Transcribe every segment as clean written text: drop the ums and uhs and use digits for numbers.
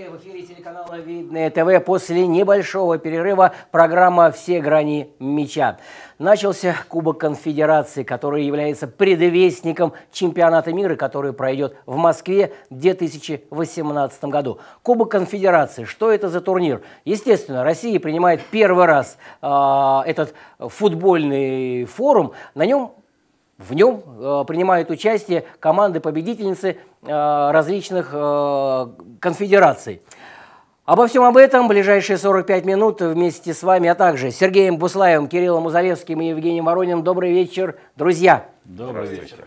В эфире телеканала «Видное ТВ». После небольшого перерыва программа «Все грани мяча». Начался Кубок Конфедерации, который является предвестником чемпионата мира, который пройдет в Москве в 2018 году. Кубок Конфедерации. Что это за турнир? Естественно, Россия принимает первый раз этот футбольный форум. В нем принимают участие команды-победительницы различных конфедераций. Обо всем об этом в ближайшие 45 минут вместе с вами, а также Сергеем Буслаевым, Кириллом Узалевским и Евгением Ворониным. Добрый вечер, друзья. Добрый вечер.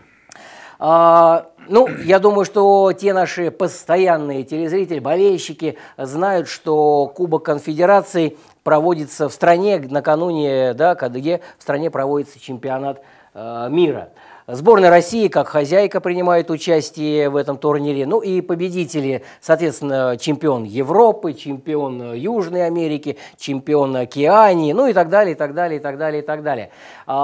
Я думаю, что те наши постоянные телезрители, болельщики знают, что Кубок Конфедерации проводится в стране накануне, где в стране проводится чемпионат мира. Сборная России, как хозяйка, принимает участие в этом турнире. Ну и победители, соответственно, чемпион Европы, чемпион Южной Америки, чемпион Океании, ну и так далее, и так далее, и так далее, и так далее.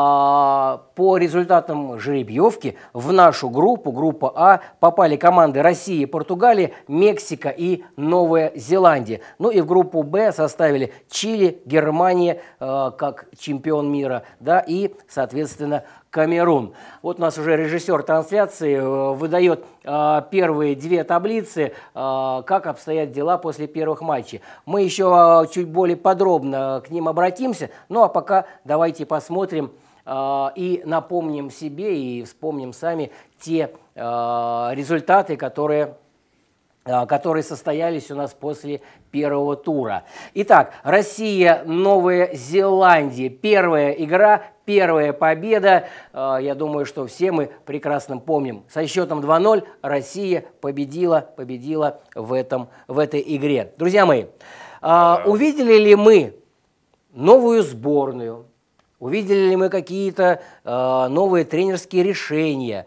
По результатам жеребьевки в нашу группу, группа А, попали команды России, Португалия, Мексика и Новая Зеландия. Ну и в группу Б составили Чили, Германия как чемпион мира, и, соответственно, Камерун. Вот у нас уже режиссер трансляции выдает первые две таблицы, как обстоят дела после первых матчей. Мы еще чуть более подробно к ним обратимся, ну а пока давайте посмотрим и напомним себе и вспомним сами те результаты, которые состоялись у нас после первого тура. Итак, Россия, Новая Зеландия. Первая игра, первая победа. Я думаю, что все мы прекрасно помним. Со счетом 2-0 Россия победила в этой игре. Друзья мои, увидели ли мы новую сборную? Увидели ли мы какие-то новые тренерские решения?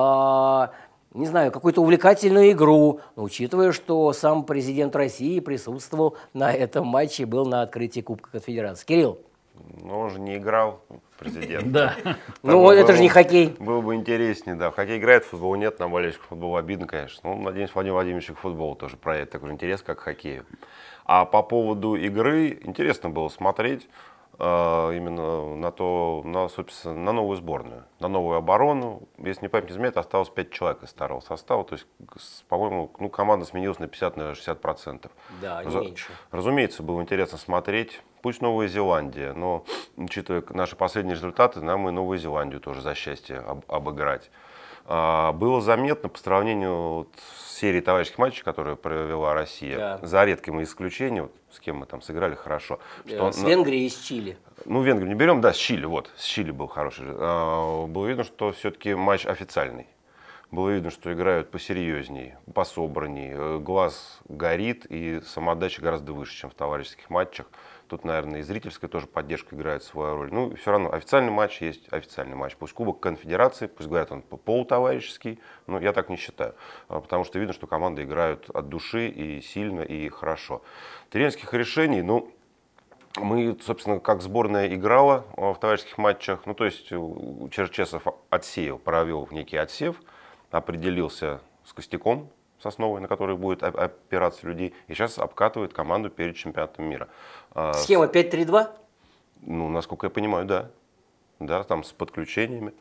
Не знаю, какую-то увлекательную игру, учитывая, что сам президент России присутствовал на этом матче, был на открытии Кубка Конфедерации. Кирилл? Но он же не играл, президент. Да. Ну, это же не хоккей. Было бы интереснее, да. В хоккей играет, в футбол нет, нам болельщиков футбола обидно, конечно. Ну, надеюсь, Владимир Владимирович к футболу тоже проявит такой же интерес, как к хоккею. А по поводу игры, интересно было смотреть именно собственно, на новую сборную, на новую оборону. Если не память не изменяет, осталось 5 человек из старого состава. То есть, по-моему, команда сменилась на 50-60%. Да, не меньше. Разумеется, было интересно смотреть. Пусть Новая Зеландия, но, учитывая наши последние результаты, нам и Новую Зеландию тоже за счастье обыграть. Было заметно по сравнению с серией товарищеских матчей, которые провела Россия, за редким исключением, с кем мы там сыграли хорошо. С Венгрией и с Чили. Ну, Венгрию не берем, да, с Чили, с Чили был хороший. Было видно, что все-таки матч официальный. Было видно, что играют посерьезней, пособранней, глаз горит и самоотдача гораздо выше, чем в товарищеских матчах. Тут, наверное, и зрительская тоже поддержка играет свою роль. Ну, все равно официальный матч есть официальный матч. Пусть Кубок Конфедерации, пусть говорят, он полутоварищеский, но я так не считаю. Потому что видно, что команды играют от души и сильно, и хорошо. Тренерских решений, мы, собственно, как сборная играла в товарищеских матчах. Ну, то есть Черчесов провел некий отсев, определился с костяком сосновой, на который будет опираться людей, и сейчас обкатывает команду перед чемпионатом мира. Схема 5-3-2? Ну, насколько я понимаю, да. Да, там с подключениями.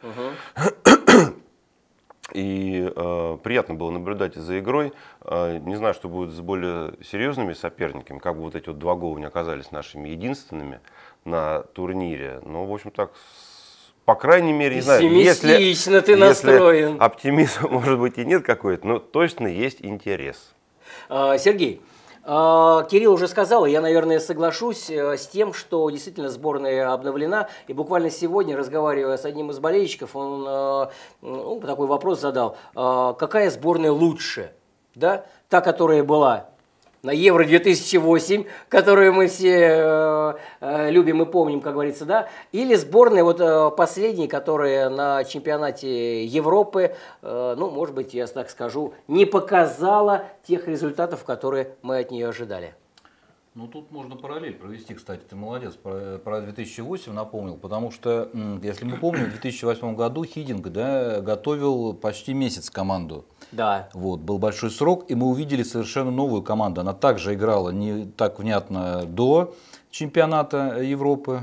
И приятно было наблюдать за игрой. Не знаю, что будет с более серьезными соперниками, как бы вот эти два гола не оказались нашими единственными на турнире. Но, в общем, так, по крайней мере, не знаю, если ты настроен. Оптимизма, может быть, и нет какой-то, но точно есть интерес. Сергей, Кирилл уже сказал, и я, наверное, соглашусь с тем, что действительно сборная обновлена. И буквально сегодня, разговаривая с одним из болельщиков, он такой вопрос задал. Какая сборная лучше? Да? Та, которая была на Евро-2008, которую мы все любим и помним, как говорится, да? Или сборная последняя, которая на чемпионате Европы, может быть, я так скажу, не показала тех результатов, которые мы от нее ожидали. Ну, тут можно параллель провести, кстати, ты молодец, про 2008 напомнил, потому что, если мы помним, в 2008 году Хидинг, да, готовил почти месяц команду. Да. Вот, был большой срок, и мы увидели совершенно новую команду. Она также играла не так внятно до чемпионата Европы,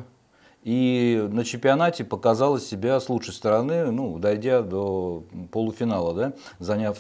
и на чемпионате показала себя с лучшей стороны, ну, дойдя до полуфинала, да, заняв,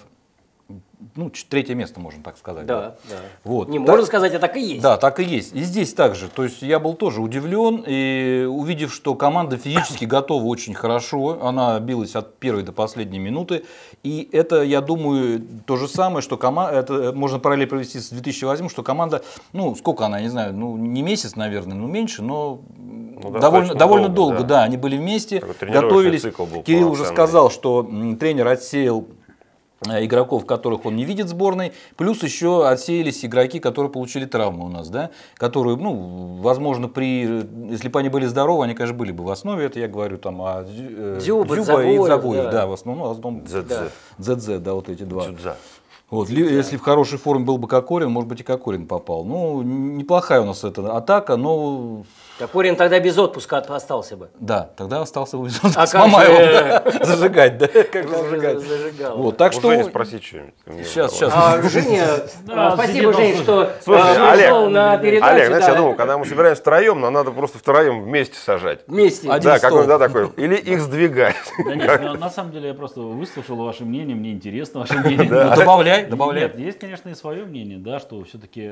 ну, третье место, можно так сказать. Да, да. Вот. Не можно сказать, а так и есть. Да, так и есть. И здесь также. То есть я был тоже удивлен, и увидев, что команда физически готова очень хорошо, она билась от первой до последней минуты. И это, я думаю, то же самое, что команда, это можно параллель провести с 2008, что команда, ну, сколько она, не знаю, ну, не месяц, наверное, но меньше, но довольно долго, да, они были вместе, готовились. Кирилл уже сказал, что тренер отсеял игроков, которых он не видит в сборной, плюс еще отсеялись игроки, которые получили травмы у нас, да, которые, ну, возможно, если бы они были здоровы, они, конечно, были бы в основе, это я говорю там о Дзюба и Дзагоев, да, в основном Дзэдзе, да, вот эти два. Вот, если в хорошей форме был бы Кокорин, может быть, и Кокорин попал. Ну, неплохая у нас эта атака, но... Кокорин тогда без отпуска остался бы. Да, тогда остался бы без отпуска с Мамаевым зажигать, да, как же зажигать. Вот, так что... Женя, спроси что-нибудь. Сейчас. Женя, спасибо, Жень, что пришел на передачу. Олег, знаешь, я думал, когда мы собираемся втроем, нам надо просто втроем вместе сажать. Вместе. Да, какой-то такой. Или их сдвигать. Да нет, на самом деле я просто выслушал ваше мнение, мне интересно ваше мнение. Добавляй. Нет, есть, конечно, и свое мнение, да, что все-таки,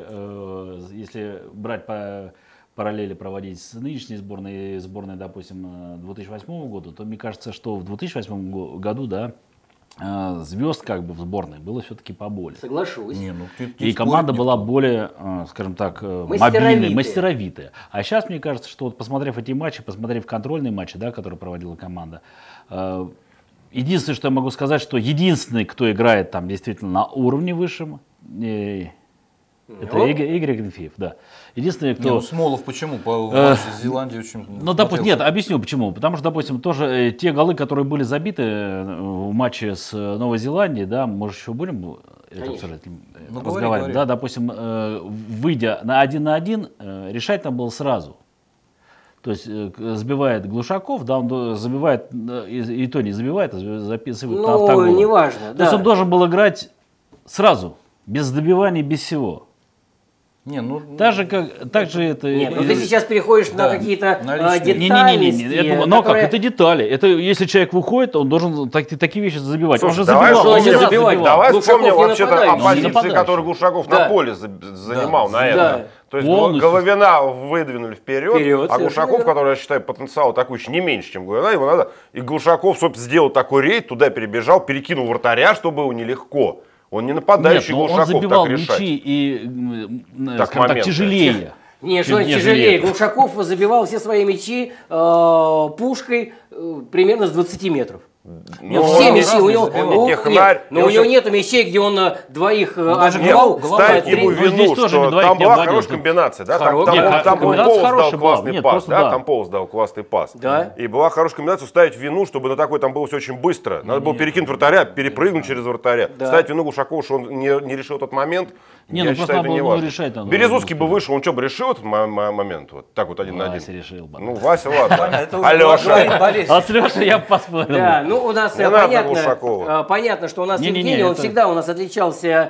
если брать по параллели проводить с нынешней сборной, допустим, 2008 года, то мне кажется, что в 2008 году, да, звезд как бы в сборной было все-таки поболее. Соглашусь. И команда была более, скажем так, мобильной, мастеровитая. А сейчас, мне кажется, что вот посмотрев эти матчи, посмотрев контрольные матчи, да, которые проводила команда, единственное, что я могу сказать, что единственный, кто играет там действительно на уровне высшем, это Игорь Акинфеев, да. Единственный, кто... Смолов почему? По матчу с Зеландией очень... Ну, допустим, нет, объясню почему. Потому что, допустим, тоже те голы, которые были забиты в матче с Новой Зеландией, да, может, еще будем это обсуждать, разговаривать. Да, допустим, выйдя на 1 решать нам было сразу. То есть сбивает Глушаков, да, он забивает, и то не забивает, а записывает на автогол. Ну, неважно. То есть он должен был играть сразу, без добиваний, без всего. Не, ну, так же это... Нет, ну ты сейчас переходишь на какие-то детали. Но как, это детали. Это если человек выходит, он должен такие вещи забивать. Слушай, он же забивал. Давай вспомним вообще-то о позиции, нападающий. которую Глушаков на поле занимал на это. То есть Головина выдвинули вперед, а Глушаков, который, я считаю, потенциал атакующий не меньше, чем Головина, ему надо... И Глушаков, собственно, сделал такой рейд, туда перебежал, перекинул вратаря, что было нелегко. Он не нападающий. Глушаков, он забивал так решать. мячи и, скажем так, тяжелее. Нет, что тяжелее. Глушаков забивал все свои мячи пушкой примерно с 20 метров. Все мячи у него, но у него нет мячей, где он двоих отбивал. Ставить ему вину, что там была хорошая комбинация, да? Там Полз дал классный пас, да? Там Полз дал классный пас. И была хорошая комбинация, ставить вину, чтобы на такой там было все очень быстро. Надо было перекинуть вратаря, перепрыгнуть через вратаря. Ставить вину Глушакову, что он не решил этот момент. Я считаю, это не важно. Березутский бы вышел, он что бы решил этот момент? Вот так вот 1 на 1. Вася решил бы. Ну, Вася, ладно. Алеша. А с Лешей я поспорил. Ну, у нас понятно, что у нас Евгений, он всегда у нас отличался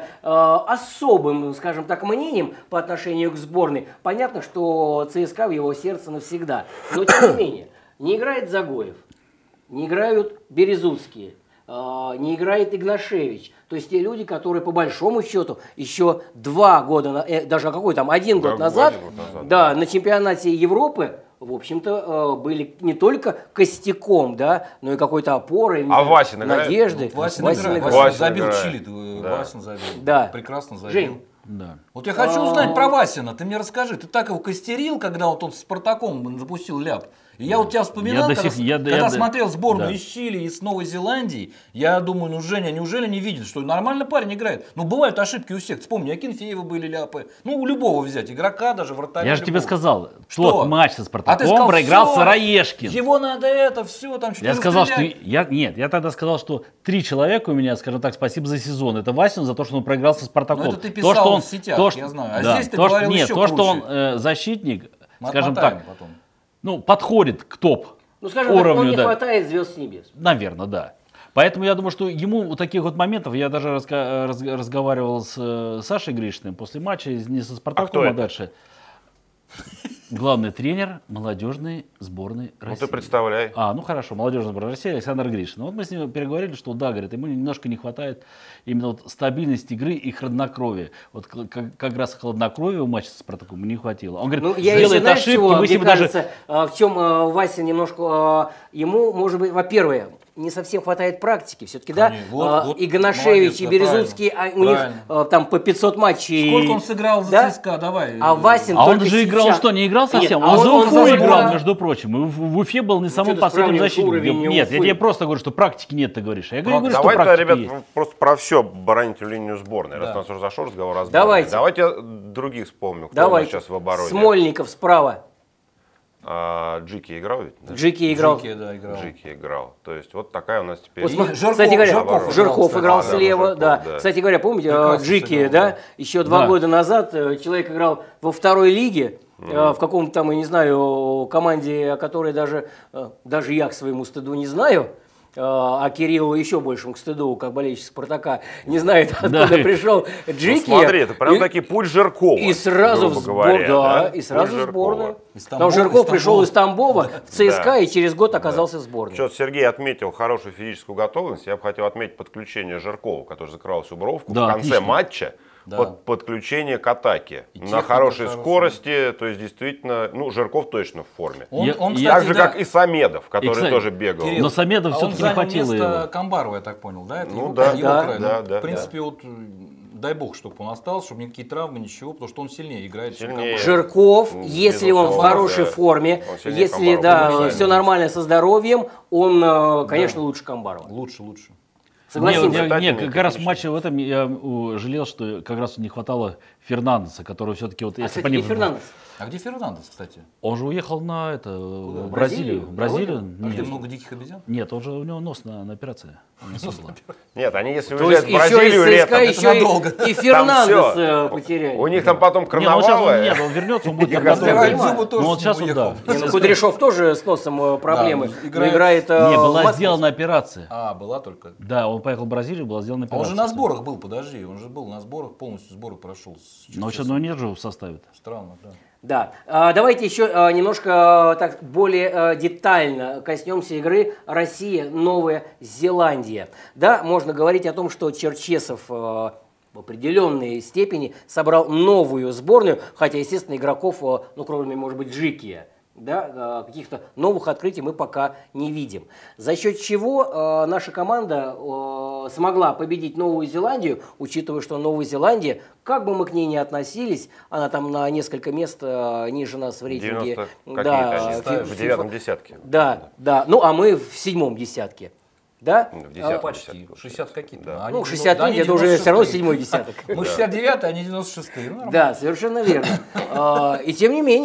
особым, скажем так, мнением по отношению к сборной. Понятно, что ЦСКА в его сердце навсегда. Но, тем не менее, не играет Загоев, не играют Березутские, не играет Игнашевич. То есть те люди, которые по большому счету еще 2 года, даже какой там, 1 год назад, да, на чемпионате Европы, в общем-то, были не только костяком, да, но и какой-то опорой, надеждой. Васин забил Чили, Васин забил. Да. Прекрасно забил. Жень. Да. Вот я хочу узнать про Васина. Ты мне расскажи, ты так его костерил, когда вот он с Спартаком запустил ляп? И я вот тебя вспоминал, когда смотрел сборную из Чили и с Новой Зеландии, я думаю, ну Женя, неужели не видит, что нормально парень играет? Ну бывают ошибки у всех. Вспомни, Акинфеева были ляпы. Ну у любого взять, игрока даже, вратаря. Я же тебе сказал, тот матч со Спартаком проиграл Сыроежкин. Его надо это, все, там что-то. Я сказал, что... Я тогда сказал, что 3 человека у меня, скажем так, спасибо за сезон. Это Васин за то, что он проиграл со Спартаком. Ну это ты писал в сетях, я знаю. А здесь ты говорил еще круче. То, что он защитник, скажем так, ну, подходит к топ скажем уровню. Так, не хватает звезд с небес. Наверное, да. Поэтому я думаю, что ему у таких вот моментов, я даже разговаривал с Сашей Гришиным после матча, не со Спартаком, а дальше. Главный тренер молодежной сборной России. Ну ты представляй. Хорошо, молодежная сборная России Александр Гришин. Вот мы с ним переговорили, что да, говорит, ему немножко не хватает именно вот стабильности игры и хладнокровия. Вот как раз хладнокровия у матча с Спартаком не хватило. Он говорит, делает ошибки, мы с ним даже... В чем Вася немножко, ему, может быть, во-первых, не совсем хватает практики. Все-таки, да, и Ганашевич, и Березутский, у них там по 500 матчей. Сколько он сыграл за ЦСКА, давай. А Васин он же играл, что, не играл совсем? Нет, он за Уфу играл, между прочим. И в Уфе был не самым последним защитником. Нет, я тебе просто говорю, что практики нет, ты говоришь. Я говорю, что давай, ребят, просто про все бараните линию сборной. Раз у нас уже зашел разговор о сборной. Давайте других вспомним, кто у нас сейчас в обороне. Смольников справа. Джики играл ведь? Да? Джики играл. Джики играл. То есть вот такая у нас теперь... Кстати говоря, Жирков играл слева. Да. Кстати говоря, помните, Джики, да, еще 2 года назад человек играл во второй лиге, в каком-то там, я не знаю, команде, о которой даже я к своему стыду не знаю. А Кирилл еще большему к стыду, как болельщик Спартака, не знает, откуда пришел Джики. Ну, смотри, это прям таки путь Жиркова. И сразу в сборную. И сразу в сборную. Потому что Жирков пришел из Тамбова в ЦСКА и через год оказался в сборной. Что Сергей отметил хорошую физическую готовность. Я бы хотел отметить подключение Жиркова, который закрывал всю бровку в конце матча. Подключение к атаке на хорошей скорости, то есть действительно, Жирков точно в форме. Так же, как и Самедов, который тоже бегал. Но Самедов все-таки не хватило его. Место Камбарова, я так понял, да? Да. В принципе, вот дай бог, чтобы он остался, чтобы никакие травмы, ничего, потому что он сильнее играет, чем Камбаров. Жирков, если он в хорошей форме, если все нормально со здоровьем, он, конечно, лучше Камбарова. Лучше. Нет, как раз в матче в этом я жалел, что как раз не хватало Фернандеса, который все-таки вот... Фернандес? А где Фернандес, кстати? Он же уехал в Бразилию. Где много диких обезьян? Нет, у него нос на операции. Нет, они если уезжают в Бразилию летом, это надолго. И Фернандес потеряли. У них там потом карнавалы. Нет, он вернется, он будет готов. Зубы тоже сейчас он, да. Кудряшов тоже с носом проблемы. Играет. Не, была сделана операция. Была только. Да, он поехал в Бразилию, была сделана операция. Он же на сборах был, подожди, он же был на сборах, полностью сборы прошел. Но нет же в составе. Странно, да. Да, давайте еще немножко так более детально коснемся игры Россия-Новая Зеландия. Да, можно говорить о том, что Черчесов в определенной степени собрал новую сборную, хотя, естественно, игроков, кроме, может быть, Джикия, да, каких-то новых открытий мы пока не видим. За счет чего наша команда смогла победить Новую Зеландию, учитывая, что Новая Зеландия, как бы мы к ней ни относились, она там на несколько мест ниже нас в рейтинге. В 9-м десятке. Да. А мы в 7-м десятке. Да? В 10-м почти. 60 какие-то. 60 это уже все равно 7-й десяток. Мы 69-й, они 96-й. Да, совершенно верно. И тем не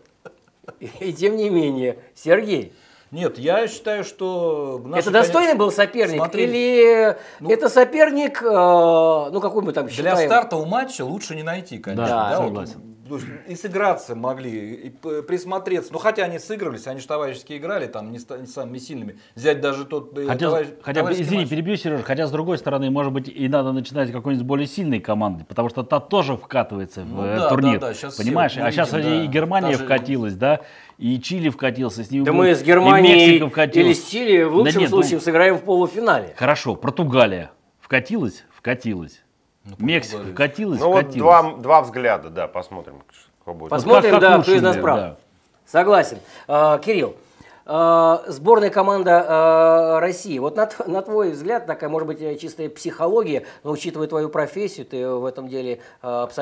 менее, Сергей. Нет, я считаю, что... Это достойный был соперник? Или это соперник, какой мы там считаем? Для стартового матча лучше не найти, конечно. Да, согласен. И сыграться могли, и присмотреться. Хотя они сыгрались, они же товарищеские играли, там не самыми сильными. Взять даже тот... Извини, перебью, Сережа, хотя с другой стороны, может быть, и надо начинать какой-нибудь более сильной команды, потому что та тоже вкатывается в турнир. Понимаешь? А сейчас и Германия вкатилась, да? И Чили вкатился, с ними мы с Германией или с Чили в лучшем случае сыграем в полуфинале. Хорошо, Португалия вкатилась. Мексика вкатилась. Два взгляда, да, посмотрим. Посмотрим, кто из нас прав. Да. Согласен. Кирилл, сборная команда России. Вот на твой взгляд, такая, может быть, чистая психология, но учитывая твою профессию, ты в этом деле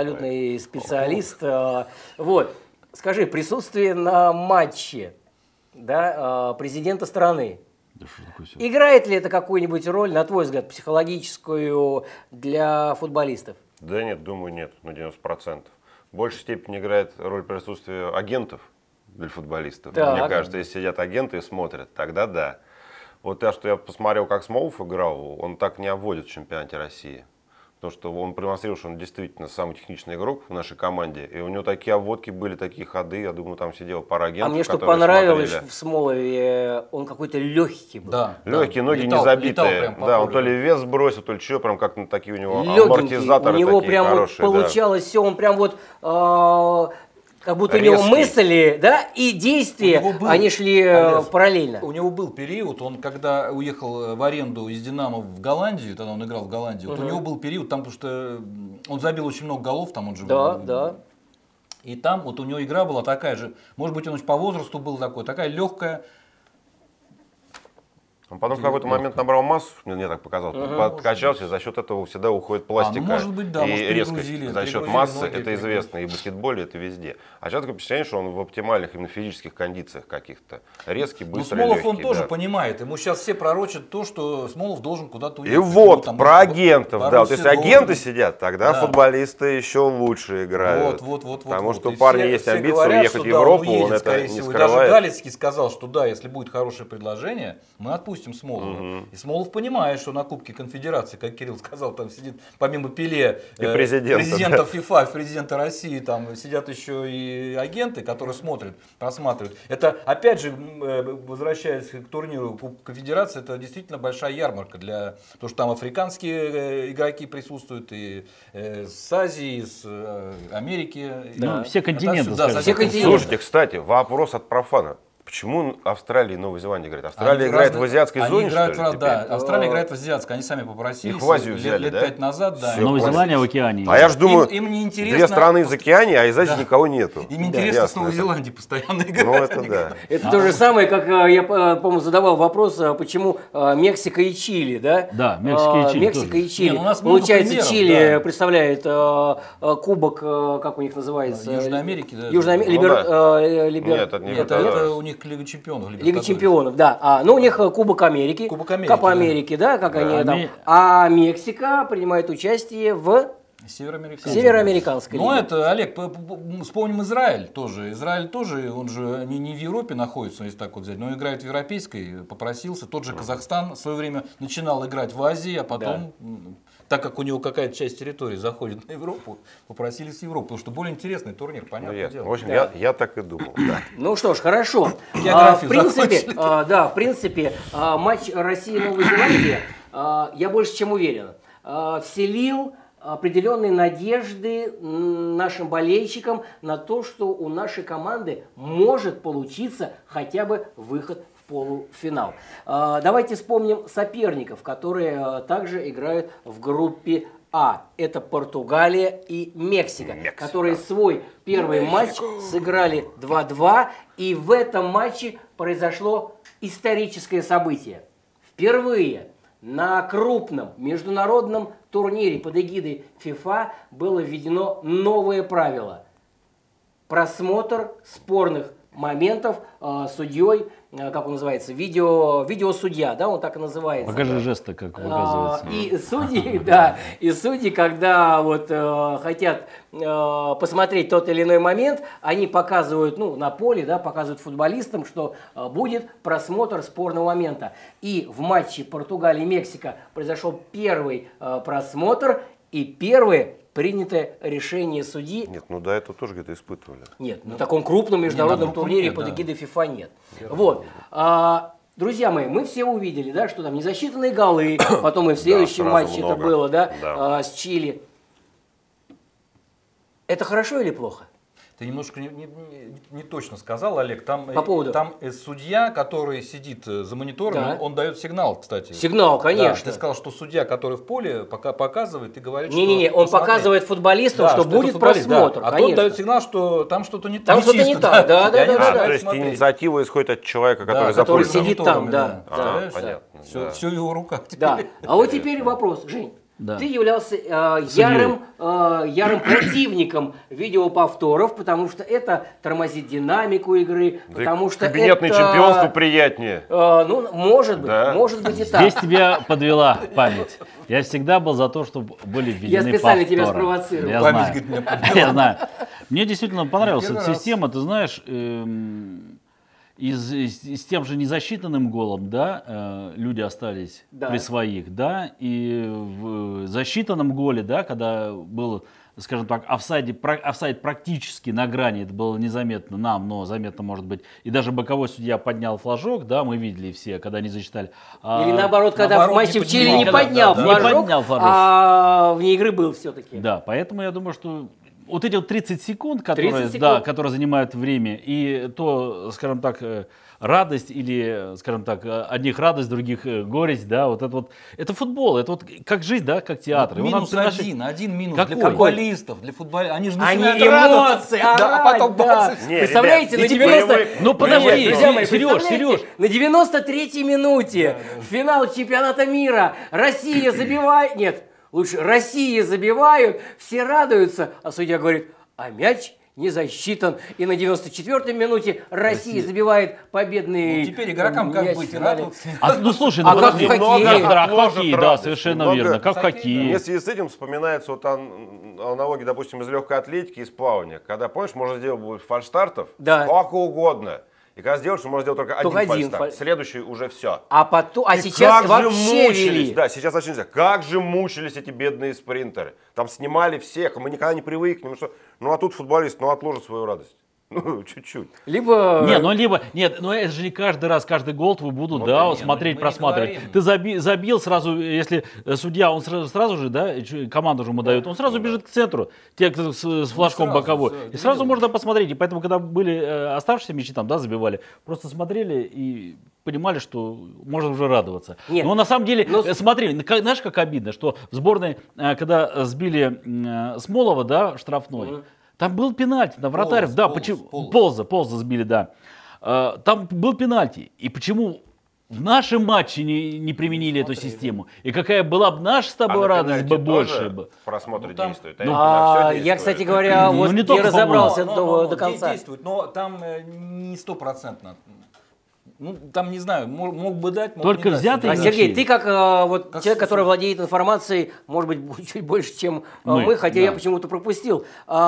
абсолютный специалист. Скажи, присутствие на матче да, президента страны. Играет ли это какую-нибудь роль, на твой взгляд, психологическую для футболистов? Да нет, думаю, нет, на 90%. В большей степени играет роль присутствия агентов для футболистов. Так. Мне кажется, если сидят агенты и смотрят, тогда да. Вот то, что я посмотрел, как Смолов играл, он так не обводит в чемпионате России. Потому что он продемонстрировал, что он действительно самый техничный игрок в нашей команде. И у него такие обводки были, такие ходы. Я думаю, там сидела пара агентов, А мне что которые понравилось смотрели. в Смолове, он какой-то легкий был. Да, Легкие, ноги летал, не забитые. летал прям по Да, он полю. то ли вес сбросил, то ли что, прям как такие у него Легенький, амортизаторы у него такие прям вот хорошие. получалось все, он прям вот как будто у него Резкий. мысли, да, и действия, У него был, они шли Олег, параллельно. У него был период, он когда уехал в аренду из «Динамо» в Голландию, тогда он играл в Голландии, вот у него был период, там, потому что он забил очень много голов, там он же Да, да. И там вот у него игра была такая же, может быть, он по возрасту был такой, такая легкая. Он потом в какой-то момент набрал массу, мне так показалось, подкачался, и за счет этого всегда уходит пластика. может быть, да, и может, резкость. перегрузили, За счет перегрузили массы, ноги, это известно, и в баскетболе, это везде. А сейчас такое впечатление, что он в оптимальных именно физических кондициях каких-то. Резкий, Ну, быстрый, Смолов, легкий. он тоже да. понимает, ему сейчас все пророчат то, что Смолов должен куда-то уехать. И вот, Там про может, агентов, да, вот если Боруссия агенты Дортмунд. сидят, тогда Да. футболисты еще лучше играют. Вот. Потому что И у парня все- есть все амбиции говорят, уехать что в да, Европу, уедет, он это скорее не всего. И скрывает. даже Галицкий сказал, что да, если будет хорошее предложение, мы отпустим Смолова. И Смолов понимает, что на Кубке Конфедерации, как Кирилл сказал, там сидит помимо Пеле, И президента, ФИФА, президента России, там сидят еще и агенты, которые смотрят, просматривают. Это, опять же, возвращаясь к турниру Кубка Конфедерации, это действительно большая ярмарка, потому что там африканские игроки присутствуют, и с Азии, и с Америки. Ну, и все континенты, отовсюду. Да, скажем все так. континенты. Слушайте, кстати, вопрос от профана. Почему Австралия и Новая Зеландия играют? Австралия играет в азиатской зоне, что ли, теперь? Да, Австралия играет в азиатской, они сами попросились. Их в Азию взяли, лет да? 5 назад, да. Всё, Новая понял. Зеландия в океане. А я же думаю, Им неинтересно. две страны из океании, а из Азии никого нету. Им интересно Ясно, с Новой это. Зеландией постоянно играть. Ну, это да. Это то же самое, как я, по-моему, задавал вопрос, почему Мексика и Чили, да? Да, Мексика и Чили Мексика тоже. и Чили. Не, ну, у нас много Получается, примеров, Чили да. представляет кубок, как у них называется? Южной Америки, да. Южной Америки. Ну, Нет, это не Нет, это- это у них Лига Чемпионов. Лига Чемпионов, да. Ну, у них Кубок Америки. Кубок Америки, Капа да. Америки, да, как они там. Аме- А Мексика принимает участие в Североамериканской Ну, лиге. это, Олег, вспомним Израиль тоже. Израиль тоже, он же не в Европе находится, если так вот взять, но играет в европейской, попросился. Тот же Казахстан в свое время начинал играть в Азии, а потом, так как у него какая-то часть территории заходит на Европу, попросились в Европу, потому что более интересный турнир, Ну, понятное ясно. дело. В общем, Да. я так и думал. Да. Ну что ж, хорошо. Географию В принципе, матч России-Новой Зеландии, я больше чем уверен, вселил определенные надежды нашим болельщикам на то, что у нашей команды может получиться хотя бы выход в полуфинал. Давайте вспомним соперников, которые также играют в группе А. Это Португалия и Мексика, которые свой первый матч сыграли 2-2. И в этом матче произошло историческое событие. Впервые на крупном международном турнире под эгидой FIFA было введено новое правило. Просмотр спорных моментов судьей, как он называется, видеосудья, да, он так и называется. Покажи жесты, как оказывается. И судьи, да, когда вот хотят посмотреть тот или иной момент, они показывают, на поле, да, показывают футболистам, что будет просмотр спорного момента. И в матче Португалия-Мексика произошел первый просмотр и первое принятое решение судьи. Нет, ну до этого тоже где-то испытывали. Нет, на таком крупном международном на крупном турнире нет, под да. эгидой FIFA нет. Вот. Друзья мои, мы все увидели, да, что там незасчитанные голы, потом и в следующем сразу матче это много. было, да, Да. с Чили. Это хорошо или плохо? Ты немножко не точно сказал, Олег. Там, По поводу? там судья, который сидит за монитором, Да. он дает сигнал, кстати. Сигнал, Да, конечно. ты сказал, что судья, который в поле, пока показывает и говорит, Не-не-не, что... он посмотри. показывает футболистам, Да, что это будет футболист, да. просмотр, А конечно. тот дает сигнал, что там что-то не Там что-то не так, да, И они да, начинают То есть смотреть. инициатива исходит от человека, который за который пультом. сидит там, да. Представляешь? понятно, Все, да. все в его руках. Да. А вот теперь вопрос, Жень. Ты являлся ярым противником видеоповторов, потому что это тормозит динамику игры, Да потому что кабинетное это... чемпионство приятнее. Ну, может быть и так. Здесь тебя подвела память. Я всегда был за то, чтобы были введены Я специально повторы. тебя спровоцировал. Я Память, знаю. говорит, меня подвела. Я знаю. Мне действительно понравилась эта Первый раз. система, ты знаешь, и с тем же незасчитанным голом, да, люди остались при своих, да, и в засчитанном голе, да, когда был, скажем так, офсайд практически на грани, это было незаметно нам, но заметно может быть, и даже боковой судья поднял флажок, да, мы видели все, когда они засчитали. Или наоборот, когда в наоборот, матче не в Чили не поднимал, поднял да, флажок, не поднял флажок. а вне игры был все-таки. Да, поэтому я думаю, что вот эти вот 30 секунд, 30 секунд. Да, которые занимают время, и то, скажем так, радость или, скажем так, одних радость, других горесть, да, вот это вот, это футбол, это вот как жизнь, да, как театр. Его Минус надо приносить. один минус Какой? для футболистов, для футболистов. Они же Они начинают радоваться. эмоции, Да, а потом бац, Не, Представляете, ребят, на идите 90... боевые- Ну подожди, Друзья мои, Сереж, представляете, на 93-й минуте финал чемпионата мира Россия забивает... Нет, лучше Россия забивают, все радуются, а судья говорит, а мяч не засчитан. И на 94-й минуте Россия забивает победный Ну, теперь игрокам как мяч быть? в финале. Радоваться? Ну слушай, А ну, как в подожди. хоккее? Да, Отложит хоккей, да, радость. совершенно Немного- верно, как в Хоккей, хоккее. Мне в связи с этим вспоминается вот аналогия, допустим, из легкой атлетики, из плавания. Когда, помнишь, можно сделать будет фальшстартов Да. сколько угодно. И когда сделаешь, можно сделать только один один фальстарт. Следующий уже все. А И сейчас как вообще же мучились, вели. да, сейчас вообще нельзя. Как же мучились эти бедные спринтеры. Там снимали всех, мы никогда не привыкнем. Ну а тут футболист, отложит свою радость. Ну, чуть-чуть. Либо... Нет, но это же не каждый раз, каждый гол твой будут, Вот да, именно. смотреть, Мы не просматривать. говорим. Ты забил сразу, если судья, он сразу же, да, команду же ему дает, он сразу бежит к центру, те, кто с флажком сразу, боковой. да, И сразу видел. можно посмотреть. И поэтому, когда были оставшиеся мячи там, да, забивали, просто смотрели и понимали, что можно уже радоваться. Нет. Но на самом деле, Но- смотри, знаешь, как обидно, что в сборной, когда сбили Смолова, да, штрафной, там был пенальти на вратарь, Полоз, да, Полоз, почему? Полоз. Полза сбили, да. Там был пенальти. И почему в нашем матче не применили эту систему? И какая была бы наша с тобой на радость бы пенальти больше тоже бы? в просмотре Ну, там- действует. ну, На всё Я, действует. кстати говоря, Ну, вот не не только, разобрался Но до конца. действует, но там не стопроцентно. Ну, там, не знаю, мог бы дать, мог Только не дать. взятый А, мячи. Сергей, ты как Как человек, который слушай. владеет информацией, может быть, чуть больше, чем Мы, мы, хотя да. я почему-то пропустил.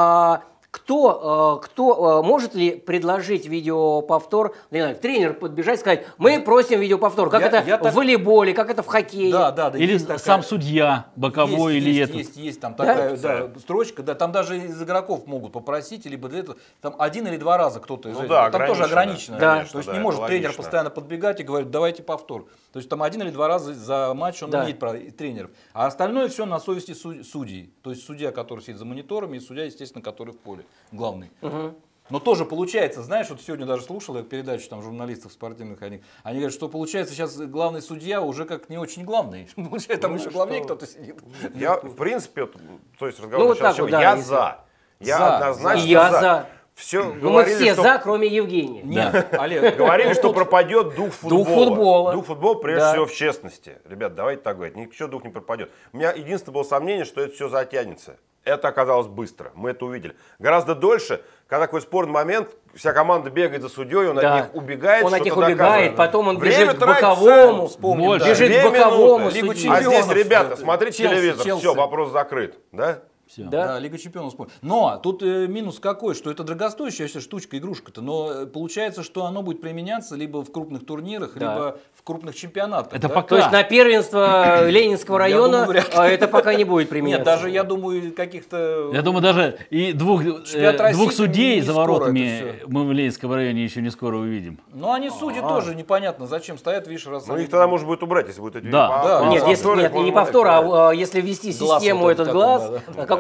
Кто может ли предложить видеоповтор? Не знаю, тренер подбежать и сказать, мы просим видеоповтор. Как Я это так- в волейболе, как это в хоккее? Да, Или есть такая- сам судья боковой, или этот. Есть там такая строчка, да, там даже из игроков могут попросить, либо для этого, там один или два раза кто-то из Ну этих, да, там тоже ограничено. ограничено. Да. То есть Да, не это может тренер логично. постоянно подбегать и говорить, давайте повтор. То есть там один или два раза за матч он Да. имеет право, и тренеров. А остальное все на совести судей. То есть судья, который сидит за мониторами, и судья, естественно, который в поле, главный. Но тоже получается, знаешь, вот сегодня даже слушал я передачу там журналистов спортивных, они говорят, что получается сейчас главный судья уже как не очень главный. Получается, там еще главнее кто-то сидит. Я, в принципе, то есть Ну, разговор вот начался, так вот, я да, если- за. Я За. однозначно И я за. Все Ну, мы все за, кроме Евгения. Нет, Олег, Говорили, что пропадет дух футбола. футбола. Дух футбола, прежде Да. всего, в честности. Ребят, давайте так говорить, ничего дух не пропадет. У меня единственное было сомнение, что это все затянется. Это оказалось быстро, мы это увидели. Гораздо дольше, когда такой спорный момент, вся команда бегает за судьей, он Да. от них убегает, Он от них что-то убегает, доказывает. потом он Время бежит к тратится, боковому, вспомним, Больше. да. бежит Две к боковому минуты. Лигу судьи. А чемпионов. здесь, ребята, Это смотрите Челси, телевизор, Челси. все, вопрос закрыт. Да? Всё. Да? Да, Лига чемпионов спорт. Но тут минус какой, что это дорогостоящая штучка, игрушка-то, но получается, что оно будет применяться либо в крупных турнирах, Да. либо в крупных чемпионатах. Это да? пока. То есть на первенство Ленинского Я района думаю, вряд ли. это пока не будет применяться. Нет, даже я думаю, каких-то... Я думаю, даже и двух России судей не за скоро воротами это мы в Ленинском районе еще не скоро увидим. Ну, они судьи тоже непонятно, зачем стоят, видишь, раз... Ну, они- их тогда можно будет убрать, если будет эти Да. Да. Нет, если, повторы, нет, можно не убрать, повтор, да. если ввести Глаз систему вот этот этот глаз, такой, да. как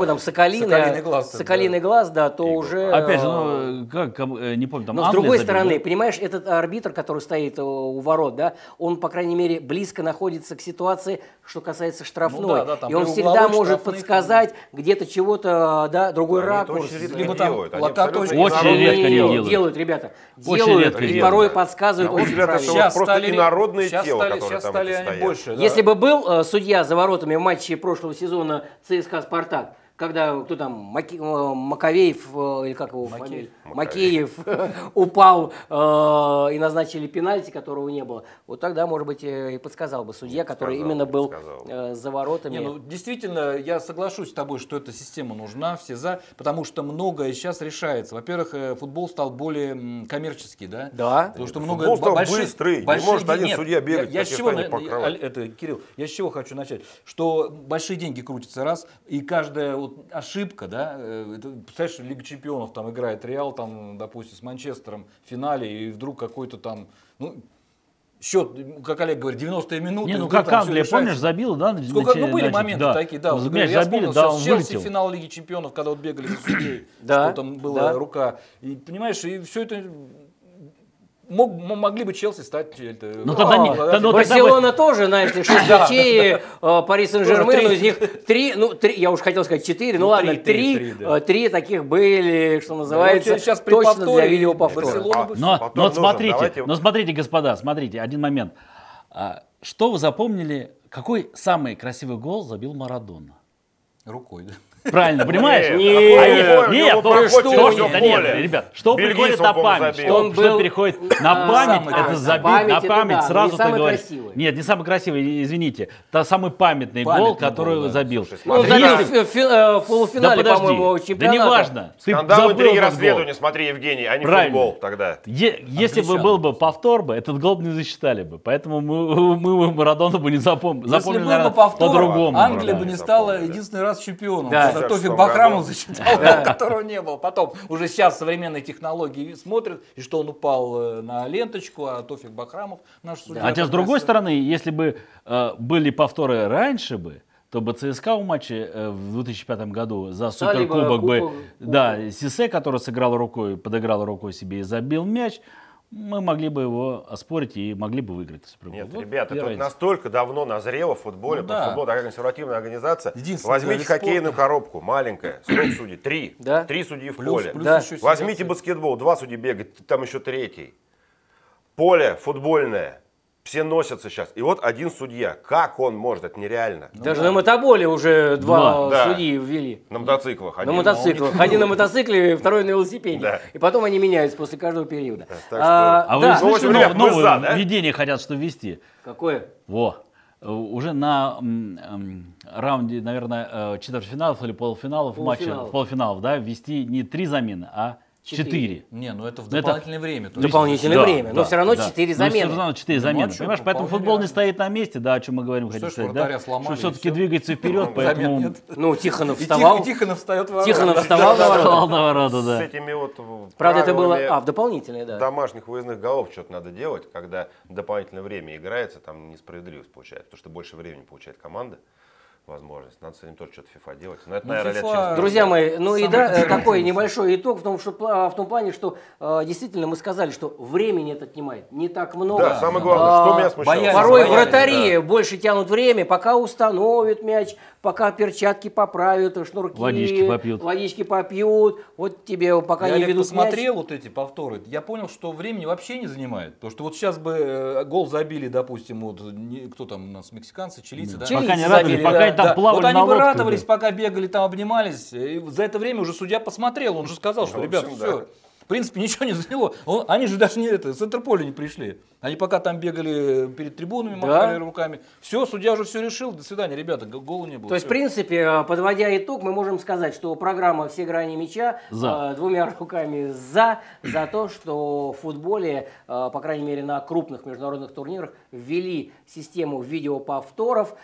бы там Соколиный глаз, да, то уже... Опять же, ну, как, не помню, там но с другой стороны, понимаешь, этот арбитр, который стоит у ворот, да, он, по крайней мере, близко находится к ситуации, что касается штрафной. Ну, да, и он всегда может подсказать где-то чего-то, да, другой ракурс. Либо там очень редко делают, ребята. Делают, и порой подсказывают очень правильно. Сейчас просто инородное тело, которое там стоят. Больше, Если бы был судья за воротами в матче прошлого сезона ЦСКА-Спартак, когда кто там, Маковеев, или как его фамилия? Макеев упал и назначили пенальти, которого не было, вот тогда, может быть, и подсказал бы судья, который именно был за воротами. Не, ну, действительно, я соглашусь с тобой, что эта система нужна, все за, потому что многое сейчас решается. Во-первых, футбол стал более коммерческий, да? Да. Потому что много стал быстрый, не может один судья бегать, Кирилл, я с чего хочу начать? Что большие деньги крутятся, раз, и каждая вот ошибка, да, представляешь, Лига чемпионов там играет Реал, там, допустим, с Манчестером в финале, и вдруг какой-то там, ну, счет, как Олег говорит, 90-е минуты. Не, ну как Англия, помнишь, забила, да? Сколько, ну, были моменты такие, да. Вот, мяч я забили, вспомнил, да, сейчас он Челси вылетел. финал Лиги чемпионов, когда вот бегали за судьей, да, что там была рука. И, понимаешь, и все это... Могли бы Челси стать... Ну, тогда нет. Барселона тоже, знаешь ли, 6 мячей, Пари Сен-Жермен, из них 3, ну, 3, я уж хотел сказать 4, ну ладно, 3 таких были, что называется, точно для видеоповтора. Но смотрите, господа, смотрите, один момент. Что вы запомнили, какой самый красивый гол забил Марадона? Рукой, да. Правильно, понимаешь? Нет, ребят, что приходит на память? Что переходит на память? Это забить на память, сразу ты говоришь. Нет, не самый красивый, извините. Это самый памятный гол, который забил. Он забил в полуфинале, по-моему, чемпионата. Да неважно. Скандал, интриги, расследования, смотри, Евгений, а не футбол тогда. Если бы был бы повтор, этот гол бы не засчитали бы. Поэтому мы Марадону бы не запомнили. Если был бы повтор, Англия бы не стала единственный раз чемпионом. Тофик Бахрамов засчитал гол, которого не было. Потом уже сейчас современные технологии смотрят, и что он упал на ленточку, а Тофик Бахрамов наш судья. Хотя с другой стороны, если бы были повторы раньше бы, то бы ЦСКА в матче в 2005 году за суперкубок бы, да, Сисе, который сыграл рукой, подыграл рукой себе и забил мяч, мы могли бы его оспорить и могли бы выиграть. Нет, вот, ребята, это настолько давно назрело в футболе, футбол такая консервативная организация. Возьмите хоккейную коробку, маленькая, сколько судей? 3. 3 судьи в поле. Возьмите баскетбол, 2 судьи бегают, там еще 3. Поле футбольное. Все носятся сейчас. И вот один судья. Как он может? Это нереально. Даже на мотоболе уже 2 судьи ввели. На мотоциклах. На мотоциклах. Один на мотоцикле, второй на велосипеде. И потом они меняются после каждого периода. А вы слышали, новое введение хотят что ввести? Какое? Уже на раунде, наверное, четвертьфиналов или полуфиналов, полуфиналов, да, ввести не 3 замены, а 4. Не, ну это в дополнительное время. Дополнительное время, но все равно 4 замены. Все равно 4 замены, понимаешь? Поэтому футбол не стоит на месте, да, о чем мы говорим, хотите сказать, да? Что все-таки двигается вперед, поэтому... Ну, Тихонов вставал. Тихонов встает в Тихонов вставал на ворота, да. С этими вот правда, это было в дополнительное, да. Домашних выездных голов что-то надо делать, когда дополнительное время играется, там несправедливость получается, потому что больше времени получает команда. Возможность. Надо с этим тоже что-то FIFA делать. Но это, наверное, лет через... Друзья мои, ну и да, такой небольшой итог в том плане, что действительно мы сказали, что времени это отнимает не так много. Да, самое главное, что меня смущало. Порой вратари больше тянут время, пока установят мяч, пока перчатки поправят, шнурки, водички попьют, вот тебе пока не ведут мяч. Я посмотрел вот эти повторы, я понял, что времени вообще не занимает. Потому что вот сейчас бы гол забили, допустим, вот кто там у нас, мексиканцы, чилийцы, да? Пока не радовались, пока там плавали вот они на бы лодке, радовались, пока бегали, там обнимались. И за это время уже судья посмотрел, он же сказал, что, ребята, все. В принципе, ничего не заняло. Они же даже с Интерполя не пришли. Они пока там бегали перед трибунами, махали руками. Все, судья уже все решил. До свидания, ребята, гола не было. То есть, в принципе, подводя итог, мы можем сказать, что программа «Все грани мяча» 2 руками за то, что в футболе, по крайней мере, на крупных международных турнирах ввели систему видеоповторов,